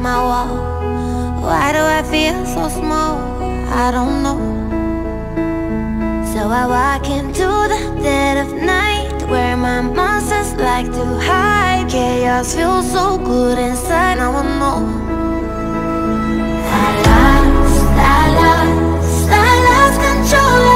my wall. Why do I feel so small? I don't know. So I walk into the dead of night, where my monsters like to hide. Chaos feels so good inside, now I know. I lost control.